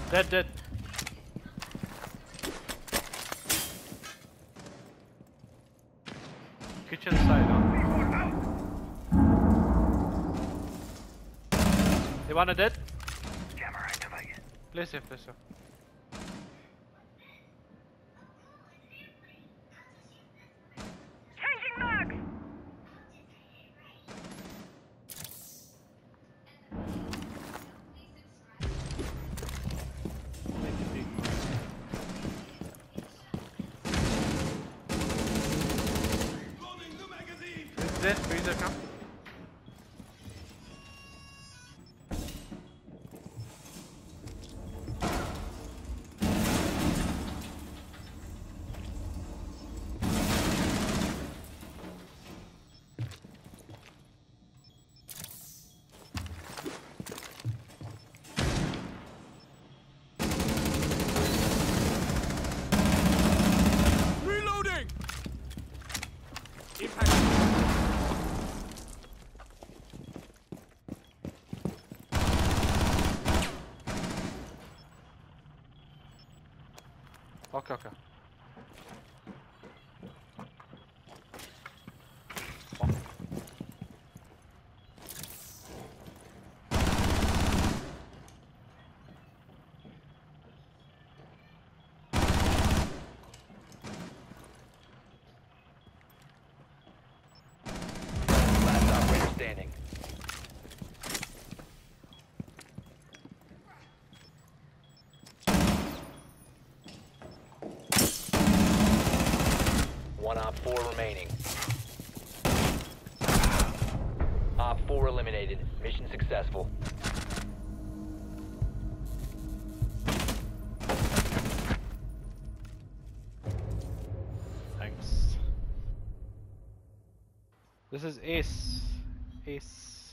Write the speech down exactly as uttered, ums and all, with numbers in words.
Dead, dead. Kitchen side, huh? They wanna dead? Jammer activated. Play safe, play safe. Changing mags! Make a big move. It's dead, freezer come. Reloading! Impact. Okay, okay. Last operator standing. One op four remaining. Op four eliminated. Mission successful. Thanks. This is Ace. Ace.